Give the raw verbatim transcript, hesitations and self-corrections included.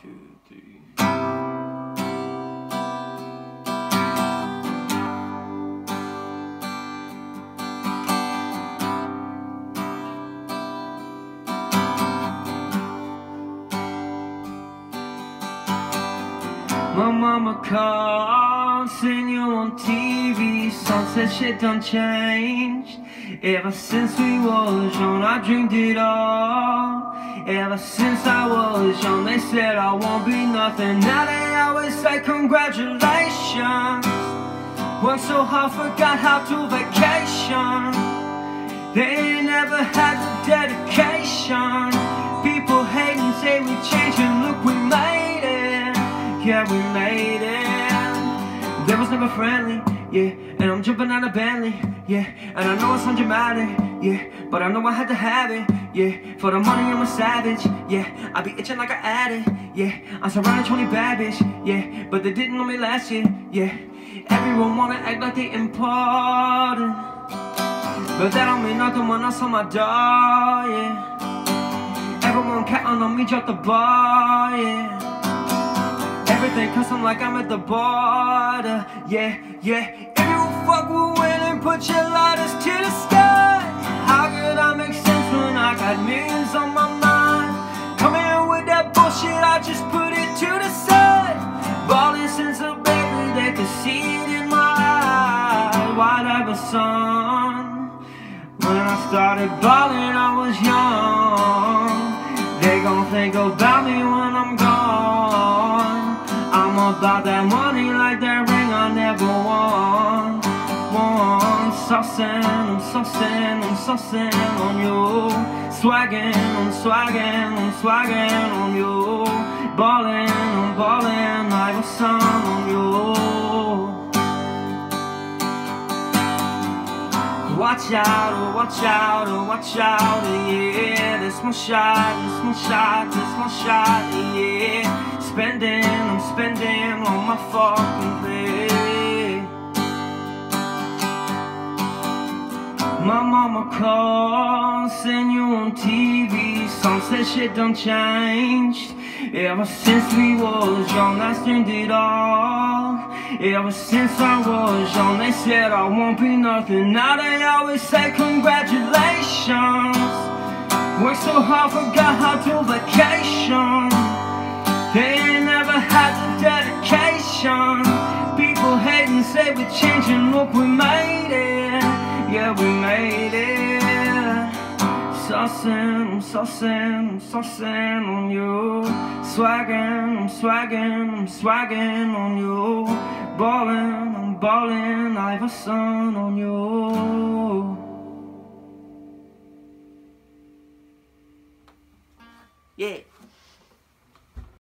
two, three. My mama called, seen you on T V. Some said shit done changed. Ever since we was young, I dreamed it all. Ever since I was young, they said I won't be nothing. Now they always say congratulations. Worked so hard, forgot how to vacation. They ain't never had the dedication. People hate and say we changed, and look, we made it. Yeah, we made it. They was never friendly, yeah. And I'm jumping out of Bentley, yeah. And I know it sounds dramatic, yeah. But I know I had to have it, yeah. For the money, I'm a savage, yeah. I be itching like an addict, yeah. I'm surrounded twenty bad bitch, yeah. But they didn't know me last year, yeah. Everyone wanna act like they important, but that don't mean nothing when I saw my dog, yeah. Everyone counting on me, drop the bar, yeah. Everything custom like I'm at the border, yeah, yeah. If you fuck with winning, put your lighters to the sky. How could I make sense when I got millions on my mind? Come in with that bullshit, I just put it to the side. Ballin' since a baby, they could see it in my eyes. Whatever, son. When I started ballin', I was young. They gon' think about me when I'm gone. I'm about that money like that ring I never won. Won. Saucin', I'm saucin', I'm saucin' on you. Swaggin', I'm swaggin', I'm swaggin' on you. Ballin', I'm ballin' like a son on you. Watch out, oh watch out, oh watch out, yeah. This my shot, this my shot, this my shot, yeah. Spending, I'm spending on my fucking play. My mama called, seen you on T V. Some said shit done changed. Ever since we was young, I streamed it all. Ever since I was young, they said I won't be nothing. Now they always say congratulations. Worked so hard, forgot how to vacation. They ain't never had the dedication. People hate and say we're changing, look, we made it. Yeah, we made it. Saucin', I'm saucin', I'm saucin' on you. Swaggin', I'm swaggin', I'm swaggin' on you. Ballin', I'm ballin', I have a son on you. Yeah.